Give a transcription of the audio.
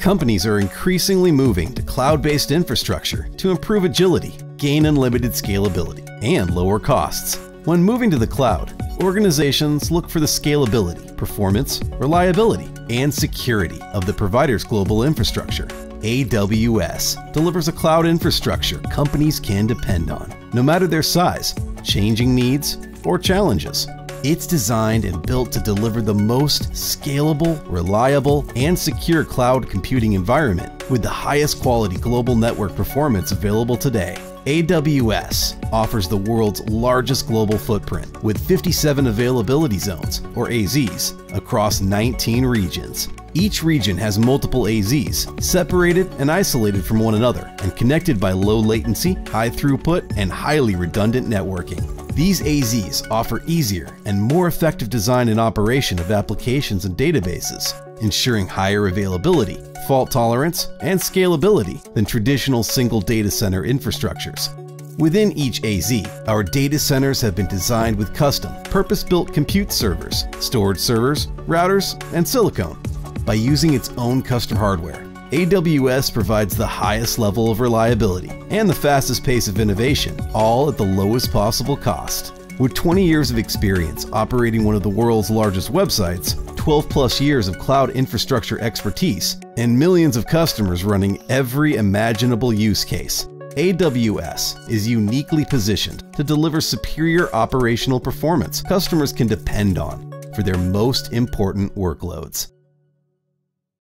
Companies are increasingly moving to cloud-based infrastructure to improve agility, gain unlimited scalability, and lower costs. When moving to the cloud, organizations look for the scalability, performance, reliability, and security of the provider's global infrastructure. AWS delivers a cloud infrastructure companies can depend on, no matter their size, changing needs, or challenges. It's designed and built to deliver the most scalable, reliable, and secure cloud computing environment with the highest quality global network performance available today. AWS offers the world's largest global footprint with 57 availability zones, or AZs, across 19 regions. Each region has multiple AZs, separated and isolated from one another, and connected by low latency, high throughput, and highly redundant networking. These AZs offer easier and more effective design and operation of applications and databases, ensuring higher availability, fault tolerance, and scalability than traditional single data center infrastructures. Within each AZ, our data centers have been designed with custom, purpose-built compute servers, storage servers, routers, and silicone. By using its own custom hardware, AWS provides the highest level of reliability and the fastest pace of innovation, all at the lowest possible cost. With 20 years of experience operating one of the world's largest websites, 12+ years of cloud infrastructure expertise, and millions of customers running every imaginable use case, AWS is uniquely positioned to deliver superior operational performance customers can depend on for their most important workloads.